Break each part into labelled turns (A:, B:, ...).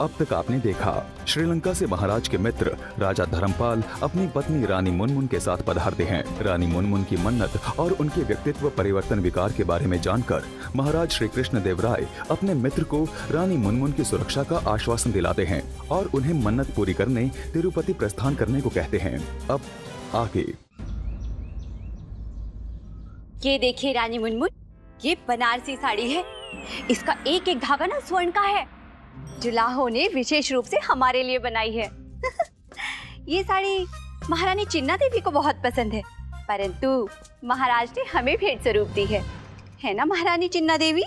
A: अब तक आपने देखा। श्रीलंका से महाराज के मित्र राजा धर्मपाल अपनी पत्नी रानी मुनमुन के साथ पधारते हैं। रानी मुनमुन की मन्नत और उनके व्यक्तित्व परिवर्तन विकार के बारे में जानकर महाराज श्री कृष्णदेवराय अपने मित्र को रानी मुनमुन की सुरक्षा का आश्वासन दिलाते हैं और उन्हें मन्नत पूरी करने तिरुपति प्रस्थान करने को कहते हैं। अब आगे
B: ये देखिए रानी मुनमुन, ये बनारसी साड़ी है। इसका एक एक धागा ना स्वर्ण का है। जुलाहों ने विशेष रूप से हमारे लिए बनाई है। ये साड़ी महारानी चिन्ना देवी को बहुत पसंद है, परंतु महाराज ने हमें भेंट स्वरूप दी है ना महारानी चिन्ना देवी?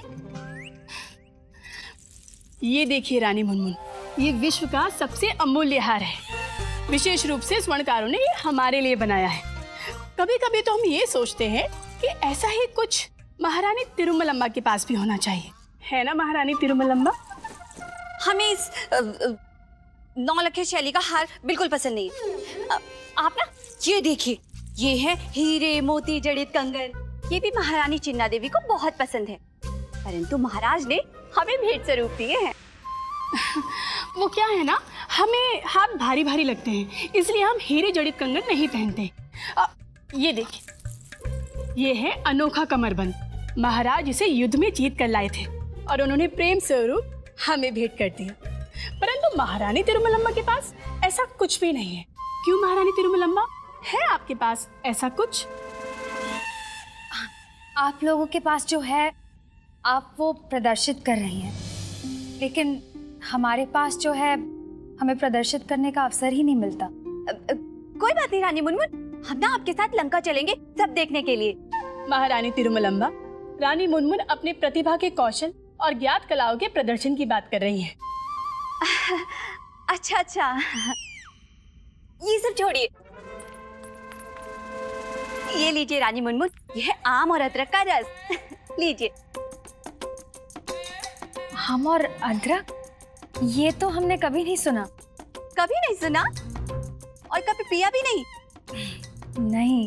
C: ये देखिए रानी मुनमुन, ये विश्व का सबसे अमूल्य हार है। विशेष रूप से स्वर्णकारों ने ये हमारे लिए बनाया है। कभी कभी तो हम ये सोचते हैं कि ऐसा ही कुछ महारानी तिरुमलम्बा के पास भी होना चाहिए, है ना महारानी तिरुमलम्बा?
B: हमें इस नौलखे शैली का हार बिल्कुल पसंद नहीं है। आप ना ये देखिए, ये है हीरे मोती जड़ित कंगन। ये भी महारानी चिन्ना देवी को बहुत पसंद है, परंतु महाराज ने हमें भेंट स्वरूप दिए हैं।
C: वो क्या है ना, हमें हाथ भारी भारी लगते हैं, इसलिए हम हीरे जड़ित कंगन नहीं पहनते। ये देखिए, ये है अनोखा कमरबंद। महाराज इसे युद्ध में जीत कर लाए थे और उन्होंने प्रेम स्वरूप हमें भेंट कर दिया। परंतु महारानी तिरुमलम्बा के पास ऐसा कुछ भी नहीं है। क्यों महारानी तिरुमलम्बा, है आपके पास ऐसा कुछ?
D: आप लोगों के पास जो है आप वो प्रदर्शित कर रही हैं, लेकिन हमारे पास जो है हमें प्रदर्शित करने का अवसर ही नहीं मिलता।
B: कोई बात नहीं रानी मुनमुन, हम ना आपके साथ लंका चलेंगे सब देखने के लिए।
C: महारानी तिरुमलम्बा, रानी मुनमुन अपने प्रतिभा के कौशल और ज्ञात कलाओं के प्रदर्शन की बात कर रही हैं।
B: अच्छा अच्छा, ये सब छोड़िए। ये लीजिए रानी मुनमुन, ये है आम और अदरक का रस। लीजिए।
D: आम और अदरक, ये तो हमने कभी नहीं सुना।
B: कभी नहीं सुना और कभी पिया भी नहीं?
D: नहीं।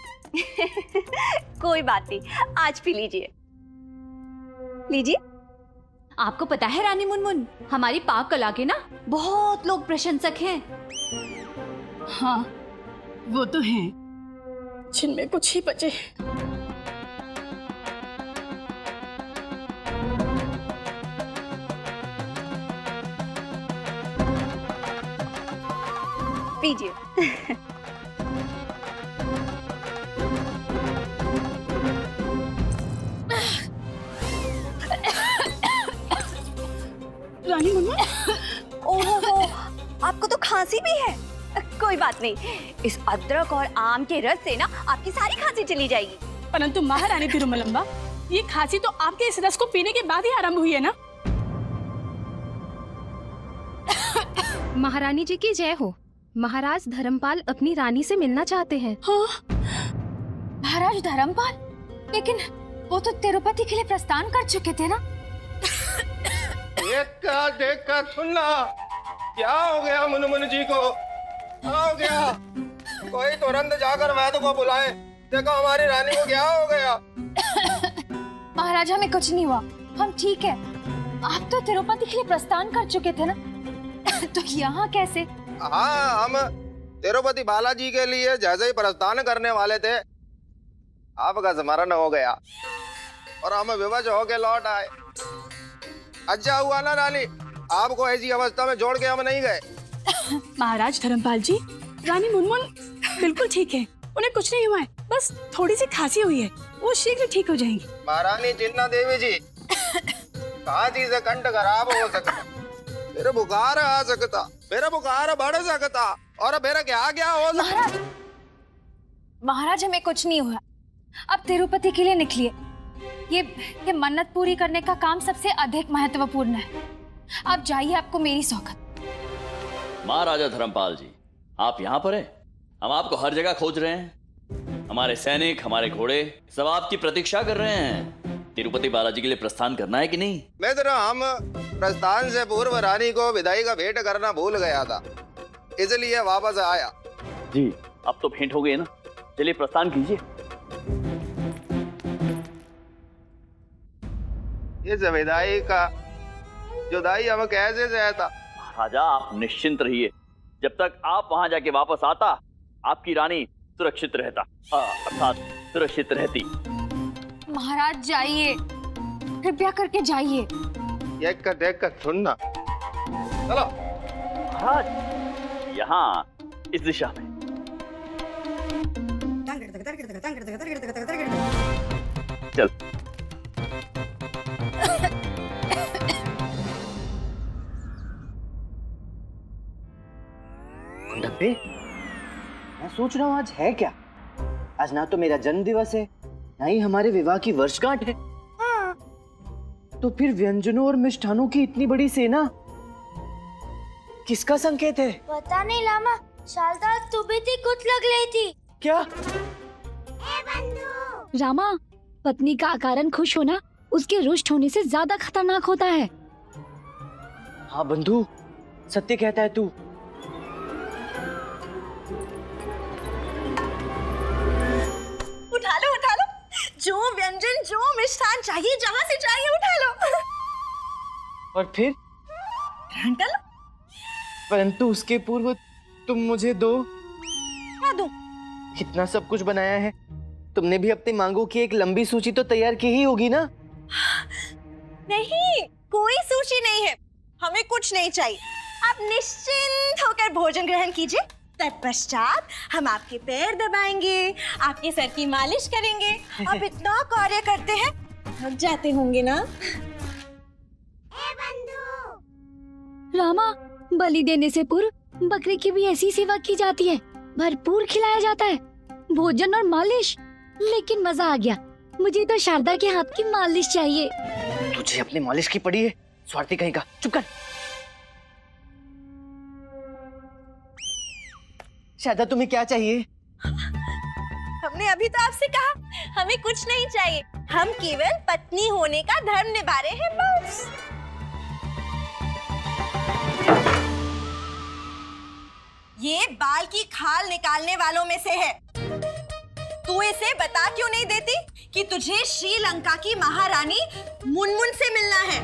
B: कोई बात नहीं, आज पी लीजिए। लीजिए। आपको पता है रानी मुनमुन, हमारी पाक कला के ना बहुत लोग प्रशंसक हैं।
C: हाँ, वो तो हैं, जिनमें कुछ ही बचे।
B: पीजिए।
C: रानी मुनमुन,
B: ओहो, आपको तो खांसी भी है। कोई बात नहीं, इस अदरक और आम के रस से ना आपकी सारी खांसी चली जाएगी।
C: परंतु महारानी तिरुमलम्बा, ये खांसी तो आपके इस रस को पीने के बाद ही आरंभ हुई है ना?
E: महारानी जी की जय हो। महाराज धर्मपाल अपनी रानी से मिलना चाहते हैं।
C: हाँ?
D: महाराज धर्मपाल, लेकिन वो तो तिरुपति के लिए प्रस्थान कर चुके थे ना?
F: देख कर सुनना, क्या हो गया मुनमुन जी को? क्या हो गया? कोई तुरंत जाकर वैद्य को बुलाए। देखो हमारी रानी को क्या हो गया?
D: महाराज, हमें कुछ नहीं हुआ, हम ठीक है। आप तो तिरुपति के लिए प्रस्थान कर चुके थे ना? तो यहाँ कैसे?
F: हाँ, हम तिरुपति बालाजी के लिए जैसे ही प्रस्थान करने वाले थे, आपका स्मरण हो गया और हम विवश होके लौट आए। अच्छा हुआ ना रानी, आपको ऐसी अवस्था में छोड़ के हम नहीं गए।
C: महाराज धर्मपाल जी, रानी मुनमुन बिल्कुल ठीक है, उन्हें कुछ नहीं हुआ है, बस थोड़ी सी खांसी हुई है, वो शीघ्र ठीक हो जाएंगी।
F: महारानी चिन्ना देवी जी, खांसी से कंठ खराब हो सकता, मेरा बुखार आ सकता, मेरा बुखार बढ़ सकता और मेरा क्या क्या हो सकता।
D: महाराज, हमें कुछ नहीं हुआ। अब तिरुपति के लिए निकलिए। ये मन्नत पूरी करने का काम सबसे अधिक महत्वपूर्ण है। आप जाइए, आपको मेरी सौगंध।
G: महाराजा धर्मपाल जी, आप यहाँ पर हैं? हम आपको हर जगह खोज रहे हैं। हमारे सैनिक, हमारे घोड़े सब आपकी प्रतीक्षा कर रहे हैं। तिरुपति बालाजी के लिए प्रस्थान करना है कि नहीं?
F: मित्र, हम प्रस्थान से पूर्व रानी को विदाई का भेंट करना भूल गया था, इसलिए वापस आया।
G: जी, अब तो भेंट हो गई ना, चलिए प्रस्थान कीजिए।
F: इस विदाई का जुदाई हम कैसे सहता?
G: महाराजा आप निश्चिंत रहिए, जब तक आप वहां जाके वापस आता आपकी रानी सुरक्षित रहता, अर्थात सुरक्षित रहती।
D: महाराज जाइए, कृपया करके जाइए।
F: देख कर सुनना। चलो
G: महाराज, यहाँ इस दिशा में। चल।
H: डब्बे, मैं सोच रहा हूँ आज है क्या? आज ना तो मेरा जन्म दिवस है, ना ही हमारे विवाह की वर्षगांठ है। तो फिर व्यंजनों और मिष्ठानों की इतनी बड़ी सेना किसका संकेत है?
I: पता नहीं लामा, शारदा तू भी थी, कुछ लग रही थी।
H: क्या?
E: रामा, पत्नी का अकारण खुश होना उसके रुष्ट होने से ज्यादा खतरनाक होता है।
H: हाँ बंधु, सत्य कहता है तू।
J: उठा लो, जो व्यंजन जो मिष्ठान चाहिए जहाँ से चाहिए उठा लो।
H: और फिर?
J: ग्रहण कर लो।
H: परंतु उसके पूर्व तुम मुझे दो।
J: क्या दूं?
H: इतना सब कुछ बनाया है, तुमने भी अपनी मांगों की एक लंबी सूची तो तैयार की ही होगी ना?
J: नहीं, कोई सूची नहीं है, हमें कुछ नहीं चाहिए। आप निश्चिंत होकर भोजन ग्रहण कीजिए। तत्पश्चात हम आपके पैर दबाएंगे, आपके सर की मालिश करेंगे। आप इतना कार्य करते हैं, थक जाते होंगे ना?
E: रामा, बलि देने से पूर्व बकरी की भी ऐसी सेवा की जाती है, भरपूर खिलाया जाता है, भोजन और मालिश। लेकिन मजा आ गया, मुझे तो शारदा के हाथ की मालिश चाहिए।
H: तुझे अपनी मालिश की पड़ी है, स्वार्थी कहीं का। चुप कर। शारदा, तुम्हें क्या चाहिए?
J: हमने अभी तो आपसे कहा हमें कुछ नहीं चाहिए, हम केवल पत्नी होने का धर्म निभा रहे हैं बस। ये बाल की खाल निकालने वालों में से है। तू इसे बता क्यों नहीं देती कि तुझे श्रीलंका की महारानी मुनमुन से मिलना है?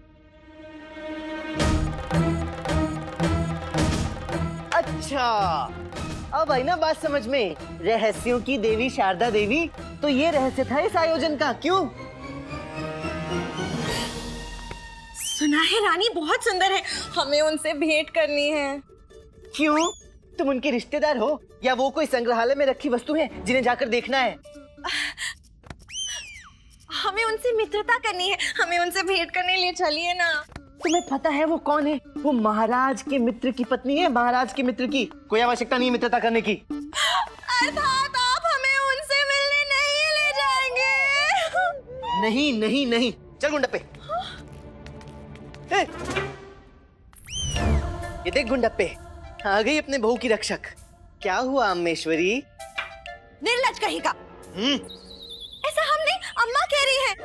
H: अच्छा, अब आई ना बात समझ में। रहस्यों की देवी शारदा देवी, तो ये रहस्य था इस आयोजन का। क्यों?
J: सुना है रानी बहुत सुंदर है, हमें उनसे भेंट करनी है।
H: क्यों? तुम उनके रिश्तेदार हो या वो कोई संग्रहालय में रखी वस्तु है जिन्हें जाकर देखना है?
J: हमें उनसे मित्रता करनी है, हमें उनसे भेंट करने ले चलिए ना।
H: तुम्हें पता है वो कौन है? वो महाराज के मित्र की पत्नी है, महाराज के मित्र की। कोई आवश्यकता नहीं मित्रता करने की।
J: अर्थात आप हमें उनसे मिलने नहीं ले जाएंगे?
H: नहीं नहीं नहीं, चल गुंडप्पे। ये देख गुंडप्पे, आ गई अपने बहू की रक्षक। क्या हुआ अम्मेश्वरी?
J: निर्लज्ज कहेगा। ऐसा हम नहीं, अम्मा कह रही है।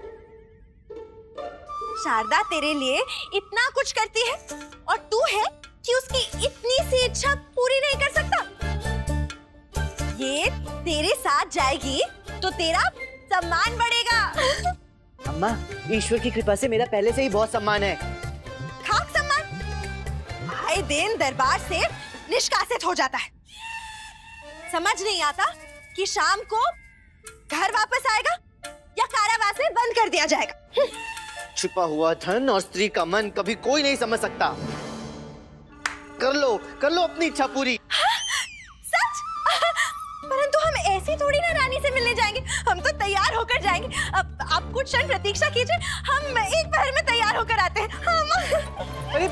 J: शारदा तेरे लिए इतना कुछ करती है और तू है कि उसकी इतनी सी इच्छा पूरी नहीं कर सकता। ये तेरे साथ जाएगी तो तेरा सम्मान बढ़ेगा।
H: अम्मा, ईश्वर की कृपा से मेरा पहले से ही बहुत सम्मान है।
J: खाक सम्मान आए दिन दरबार से निष्कासित हो जाता है। समझ नहीं आता कि शाम को घर वापस आएगा या कारावास में बंद कर दिया जाएगा।
H: छुपा हुआ धन और स्त्री का मन कभी कोई नहीं समझ सकता। कर लो अपनी इच्छा पूरी।
J: हाँ, सच? परंतु हम ऐसे थोड़ी ना रानी से मिलने जाएंगे, हम तो तैयार होकर जाएंगे। अब आप कुछ क्षण प्रतीक्षा कीजिए, हम एक पहर में तैयार होकर आते हैं।
H: अरे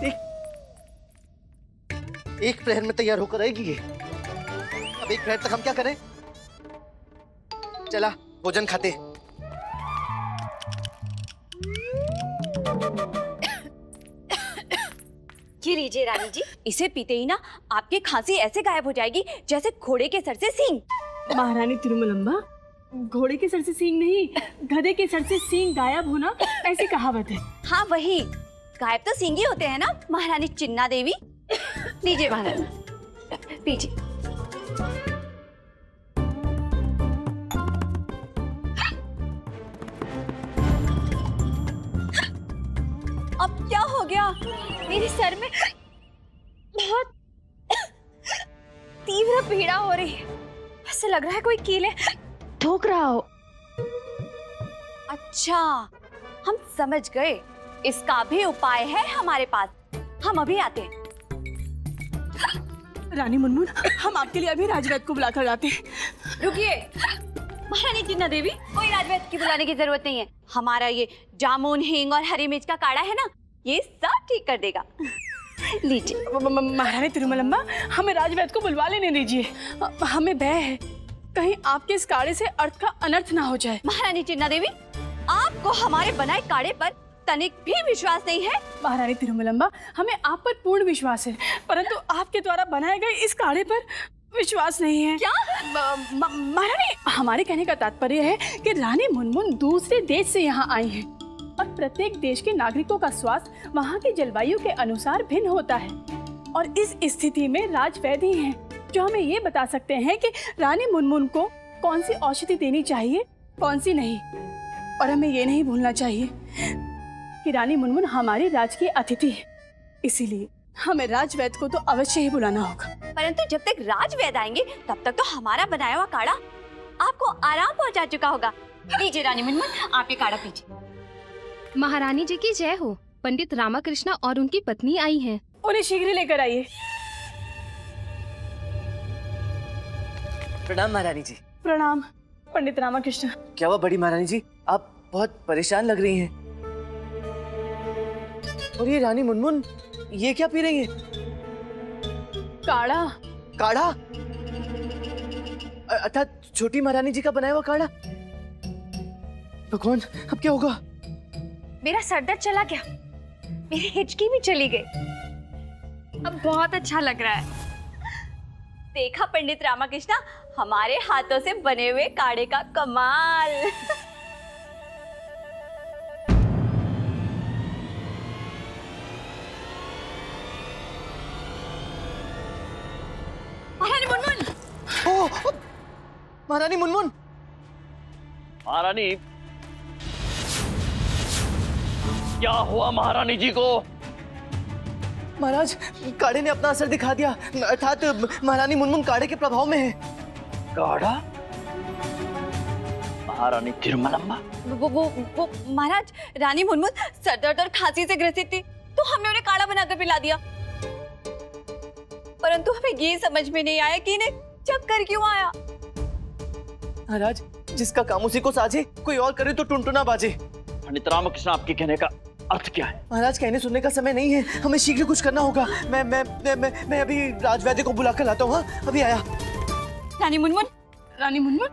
H: एक प्रहर में तैयार होकर आएगी ये? अब एक प्रहर तक हम क्या करें? चला भोजन खाते।
B: ये लीजिए रानी जी, इसे पीते ही ना आपकी खांसी ऐसे गायब हो जाएगी जैसे घोड़े के सर से सींग।
C: महारानी तिरुमलम्बा, घोड़े के सर से सींग नहीं, गधे के सर से सींग गायब होना ऐसी कहावत है।
B: हाँ वही, गायब तो सींग ही होते हैं ना महारानी चिन्ना देवी। लीजिए महारानी, पीजिए। अब क्या हो गया?
D: मेरे सर में बहुत तीव्र पीड़ा हो रही है। ऐसे लग रहा है कोई कीले
C: ठोक रहा हो।
B: अच्छा, हम समझ गए। इसका भी उपाय है हमारे पास। हम अभी आते हैं।
C: रानी मुनमुन, हम आपके लिए अभी राजवैद्य को बुलाकर लाते हैं।
B: रुकिए महारानी चिन्ना देवी, कोई राजवैद्य की बुलाने की जरूरत नहीं है। हमारा ये जामुन, हींग और हरी मिर्च का काढ़ा है ना, ये सब ठीक कर देगा। लीजिए।
C: महारानी तिरुमलम्बा, हमें राजवैद्य को बुलवा लेने दीजिए। हमें भय है कहीं आपके इस काढ़े से अर्थ का अनर्थ ना हो जाए।
B: महारानी चिन्ना देवी, आपको हमारे बनाए काढ़े पर तनिक भी विश्वास नहीं है?
C: महारानी तिरुमलम्बा, हमें आप पर पूर्ण विश्वास है, परंतु आपके द्वारा बनाए गए इस काढ़े पर विश्वास नहीं है।
B: क्या?
C: महारानी, हमारे कहने का तात्पर्य है कि रानी मुनमुन दूसरे देश से यहाँ आई है और प्रत्येक देश के नागरिकों का स्वास्थ्य वहाँ की जलवायु के अनुसार भिन्न होता है और इस स्थिति में राजवैद्य ही हैं जो हमें ये बता सकते हैं कि रानी मुनमुन को कौन सी औषधि देनी चाहिए, कौन सी नहीं। और हमें ये नहीं भूलना चाहिए कि रानी मुनमुन हमारी राजकीय अतिथि है, इसीलिए हमें राजवैद्य को तो अवश्य ही बुलाना होगा।
B: परंतु जब तक राजवैद्य आएंगे तब तक तो हमारा बनाया हुआ काढ़ा आपको आराम पहुंचा चुका होगा। लीजिए रानी मुनमुन, आप ये काढ़ा पीजिए।
K: महारानी जी की जय हो। पंडित रामाकृष्ण और उनकी पत्नी आई हैं।
C: उन्हें शीघ्र लेकर आइए।
H: प्रणाम महारानी जी।
C: प्रणाम पंडित रामाकृष्ण।
H: क्या हुआ बड़ी महारानी जी, आप बहुत परेशान लग रही हैं। और ये रानी मुनमुन ये क्या पी रही है?
C: काढ़ा।
H: काढ़ा? अर्थात छोटी महारानी जी का बनाया हुआ काढ़ा। भगवान, अब क्या होगा?
D: मेरा सरदर्द चला गया, मेरी हिचकी भी चली गई, अब बहुत अच्छा लग रहा है।
B: देखा पंडित रामाकृष्ण, हमारे हाथों से बने हुए काढ़े का कमाल। महारानी मुनमुन।
H: ओह, महारानी मुनमुन।
G: महारानी, क्या हुआ महारानी जी को?
H: महाराज, काढ़े ने अपना असर दिखा दिया, अर्थात महारानी मुनमुन काढ़े के प्रभाव में है।
G: काढ़ा? महारानी तिरुमलम्बा?
B: वो महाराज, रानी मुनमुन सर दर्द और खांसी से ग्रसित थी, तो हमने उन्हें काढ़ा बनाकर पिला दिया। परंतु हमें ये समझ में नहीं आया कि इन्हें चक्कर क्यों आया।
H: महाराज, जिसका काम उसी को साझे, कोई और करे तो टुनटुना बाजे।
G: पंडित रामकृष्ण, आपके कहने का अर्थ क्या है?
H: महाराज, कहने सुनने का समय नहीं है, हमें शीघ्र कुछ करना होगा। मैं अभी राजवैद्य को बुला कर लाता हूँ। हाँ, अभी आया।
B: रानी मुनमुन।
C: रानी मुनमुन।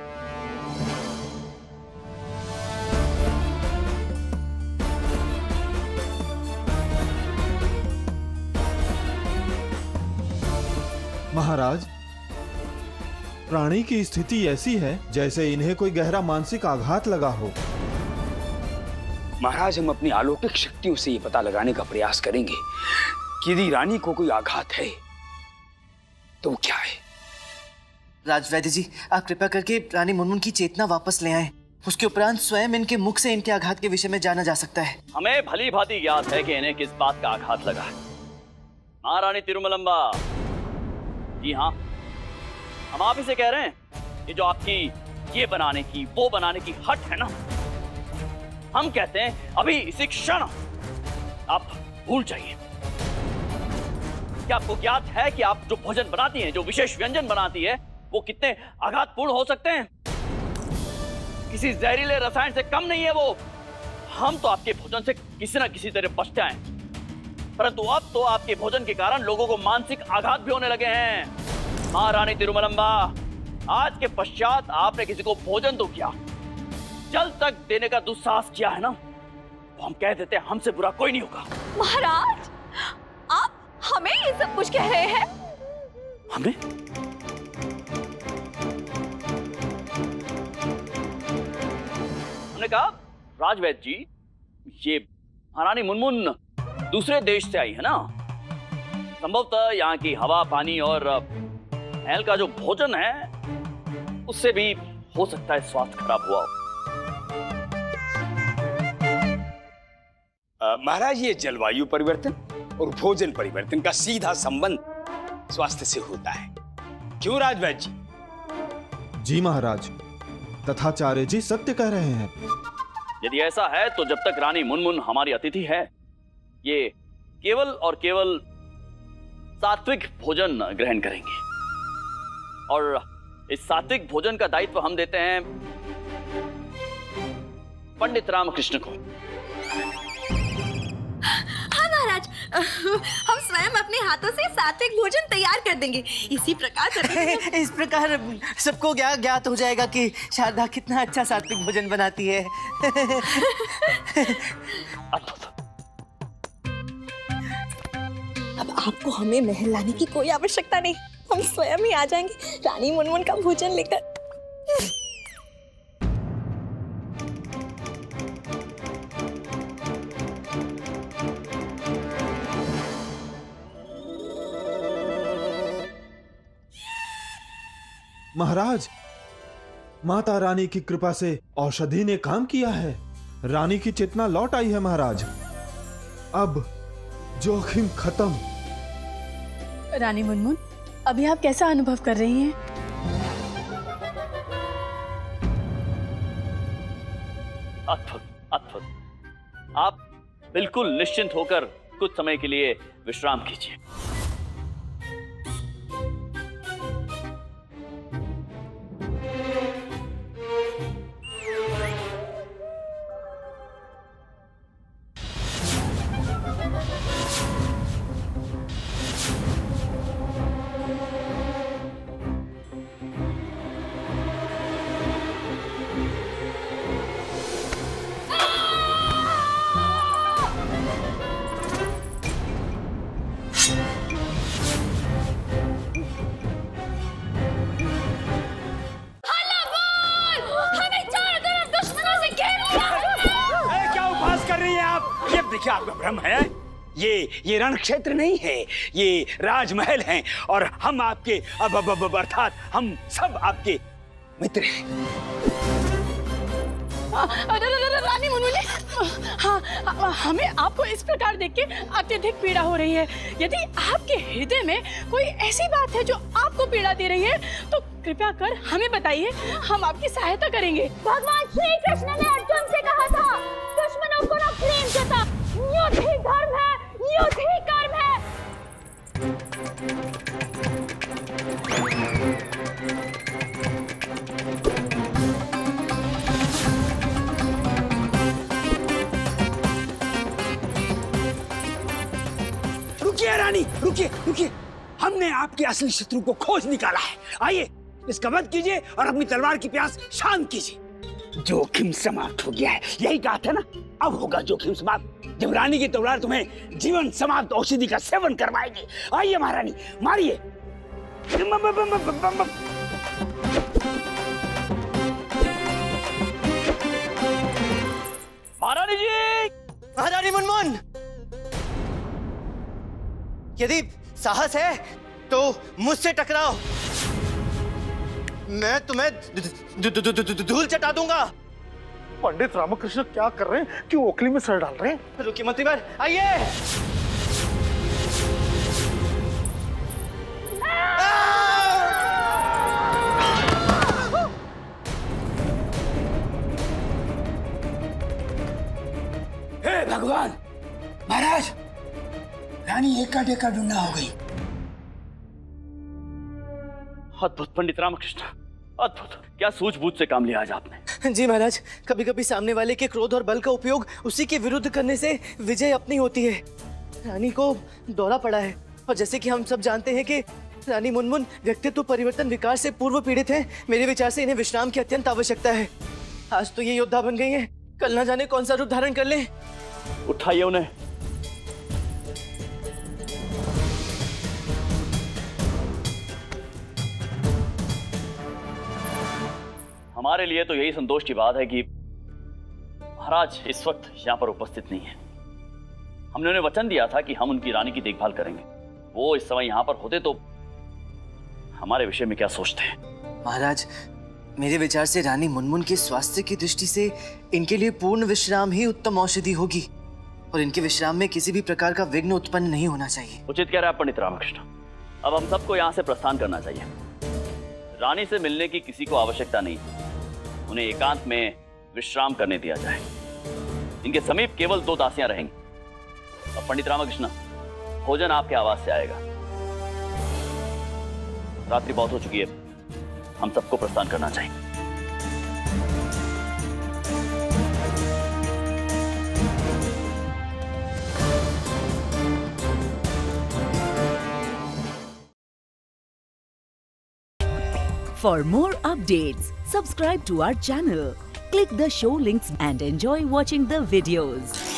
L: महाराज, प्राणी की स्थिति ऐसी है जैसे इन्हें कोई गहरा मानसिक आघात लगा हो।
M: महाराज, हम अपनी अलौकिक शक्तियों से ये पता लगाने का प्रयास करेंगे कि यदि रानी को कोई आघात है तो वो क्या है।
H: राजवैद्य जी, आप कृपा करके रानी मुनमुन की चेतना वापस ले आएं। उसके उपरांत स्वयं इनके मुख से इनके आघात के विषय में जाना जा सकता है।
G: हमें भली भांति ज्ञात है कि इन्हें किस बात का आघात लगा है। महारानी तिरुमलम्बा। जी हाँ, हम आप इसे कह रहे हैं। ये जो आपकी ये बनाने की वो बनाने की हट है ना, हम कहते हैं अभी इसी क्षण आप भूल जाइए। क्या आपको ज्ञात है कि आप जो भोजन बनाती हैं, जो विशेष व्यंजन बनाती है, वो कितने आघातपूर्ण हो सकते हैं? किसी जहरीले रसायन से कम नहीं है वो। हम तो आपके भोजन से किसी न किसी तरह बचते आए, परंतु अब तो आपके भोजन के कारण लोगों को मानसिक आघात भी होने लगे हैं। महारानी तिरुमलम्बा, आज के पश्चात आपने किसी को भोजन तो किया, जल तक देने का दुस्साहस किया है ना, तो हम कह देते हैं हमसे बुरा कोई नहीं होगा।
B: महाराज, आप हमें ये सब कुछ कह रहे हैं?
G: हमें? हमने कहा राजवैद्य जी, ये महारानी मुनमुन दूसरे देश से आई है ना, संभवतः यहाँ की हवा, पानी और महल का जो भोजन है उससे भी हो सकता है स्वास्थ्य खराब हुआ हो।
M: महाराज, ये जलवायु परिवर्तन और भोजन परिवर्तन का सीधा संबंध स्वास्थ्य से होता है। क्यों राजवैद्य जी?
L: जी महाराज, तथाचार्य जी सत्य कह रहे हैं।
G: यदि ऐसा है तो जब तक रानी मुनमुन हमारी अतिथि है, ये केवल और केवल सात्विक भोजन ग्रहण करेंगे। और इस सात्विक भोजन का दायित्व हम देते हैं पंडित रामकृष्ण को।
J: हाँ महाराज, हम स्वयं अपने हाथों से सात्विक भोजन तैयार कर देंगे। इसी प्रकार
H: इस प्रकार सबको ज्ञात हो जाएगा कि शारदा कितना अच्छा सात्विक भोजन बनाती है।
J: अब आपको हमें महल लाने की कोई आवश्यकता नहीं, हम स्वयं ही आ जाएंगे रानी मुनमुन का भोजन लेकर।
L: महाराज, माता रानी की कृपा से औषधि ने काम किया है। रानी की चेतना लौट आई है महाराज। अब जोखिम खत्म।
C: रानी मुनमुन, अभी आप कैसा अनुभव कर रही हैं?
G: अद्भुत, अद्भुत। आप बिल्कुल निश्चिंत होकर कुछ समय के लिए विश्राम कीजिए।
M: देखिए, आपका भ्रम है। ये रण क्षेत्र नहीं है, ये राजमहल है और हम आपके अर्थात हम सब आपके मित्र हैं।
C: रानी मुनमुन, हाँ, हमें आपको इस प्रकार देख के अत्यधिक पीड़ा हो रही है। यदि आपके हृदय में कोई ऐसी बात है जो आपको पीड़ा दे रही है तो कृपया कर हमें बताइए, हम आपकी सहायता करेंगे।
I: भगवान श्री कृष्ण ने अर्जुन से कहा था, दुश्मनों को न प्रेम जता, युद्ध ही धर्म है, युद्ध ही कर्म है।
M: रुकिए रानी, रुकिए। हमने आपके असली शत्रु को खोज निकाला है। आइए, इसका वध कीजिए और अपनी तलवार की प्यास शांत कीजिए। जोखिम समाप्त हो गया है, यही कहा था ना। अब होगा जोखिम समाप्त जब रानी की तलवार तुम्हें जीवन समाप्त औषधि का सेवन करवाएगी। आइए महारानी, मारिए।
G: महारानी जी,
H: महारानी मुनमुन, यदि साहस है तो मुझसे टकराओ, मैं तुम्हें धूल चटा दूंगा।
N: पंडित रामकृष्ण क्या कर रहे हैं? क्यों ओखली में सर डाल रहे हैं?
H: रुकिए मंत्रीवर, आइए।
M: हे भगवान, महाराज, रानी एका टेका ढूंढा हो गई।
G: अद्भुत पंडित रामकृष्ण, अद्भुत। क्या सूझबूझ से काम लिया आज आपने।
H: जी महाराज, कभी कभी सामने वाले के क्रोध और बल का उपयोग उसी के विरुद्ध करने से विजय अपनी होती है। रानी को दौरा पड़ा है और जैसे कि हम सब जानते हैं कि रानी मुनमुन व्यक्तित्व परिवर्तन विकार से पूर्व पीड़ित है। मेरे विचार से इन्हें विश्राम की अत्यंत आवश्यकता है। आज तो ये योद्धा बन गई है, कल ना जाने कौन सा रूप धारण कर ले।
G: उठाइए उन्हें। हमारे लिए तो यही संतोष की बात है कि महाराज इस वक्त यहाँ पर उपस्थित नहीं है। हमने उन्हें वचन दिया था कि हम उनकी रानी की देखभाल करेंगे। वो इस समय यहाँ पर होते तो हमारे विषय में क्या सोचते हैं?
H: महाराज, मेरे विचार से रानी मुनमुन के स्वास्थ्य की दृष्टि से इनके लिए पूर्ण विश्राम ही उत्तम औषधि होगी। और इनके विश्राम में किसी भी प्रकार का विघ्न उत्पन्न नहीं होना चाहिए।
G: उचित कह रहे हैं पंडित रामकृष्ण। अब हम सबको यहाँ से प्रस्थान करना चाहिए। रानी से मिलने की किसी को आवश्यकता नहीं, उन्हें एकांत में विश्राम करने दिया जाए। इनके समीप केवल 2 दासियां रहेंगी। अब पंडित रामकृष्ण, भोजन आपके आवाज से आएगा। रात्रि बहुत हो चुकी है, हम सबको प्रस्थान करना चाहिए।
O: For more updates, subscribe to our channel, click the show links and enjoy watching the videos.